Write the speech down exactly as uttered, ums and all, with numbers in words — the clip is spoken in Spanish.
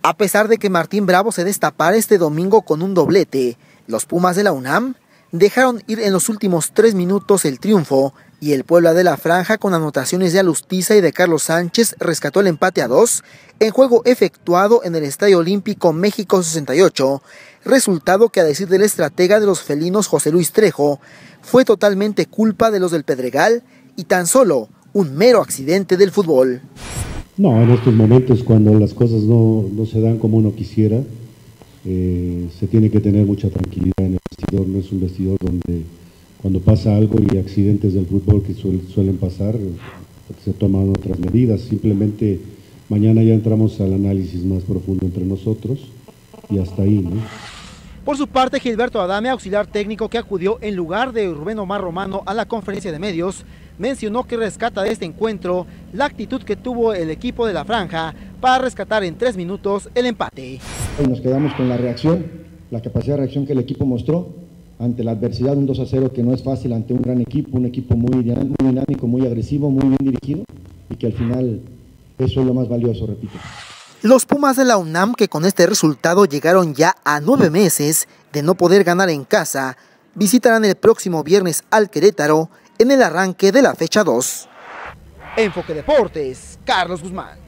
A pesar de que Martín Bravo se destapara este domingo con un doblete, los Pumas de la UNAM dejaron ir en los últimos tres minutos el triunfo y el Puebla de la Franja, con anotaciones de Alustiza y de Carlos Sánchez, rescató el empate a dos en juego efectuado en el Estadio Olímpico México sesenta y ocho, resultado que, a decir del estratega de los felinos José Luis Trejo, fue totalmente culpa de los del Pedregal y tan solo un mero accidente del fútbol. No, en estos momentos, cuando las cosas no, no se dan como uno quisiera, eh, se tiene que tener mucha tranquilidad en el vestidor. No es un vestidor donde cuando pasa algo y accidentes del fútbol que suel, suelen pasar, se toman otras medidas. Simplemente mañana ya entramos al análisis más profundo entre nosotros y hasta ahí, ¿no? Por su parte, Gilberto Adame, auxiliar técnico que acudió en lugar de Rubén Omar Romano a la conferencia de medios, mencionó que rescata de este encuentro la actitud que tuvo el equipo de la Franja para rescatar en tres minutos el empate. Nos quedamos con la reacción, la capacidad de reacción que el equipo mostró ante la adversidad, un dos a cero que no es fácil ante un gran equipo, un equipo muy, muy dinámico, muy agresivo, muy bien dirigido, y que al final eso es lo más valioso, repito. Los Pumas de la UNAM, que con este resultado llegaron ya a nueve meses de no poder ganar en casa, visitarán el próximo viernes al Querétaro en el arranque de la fecha dos. Enfoque Deportes, Carlos Guzmán.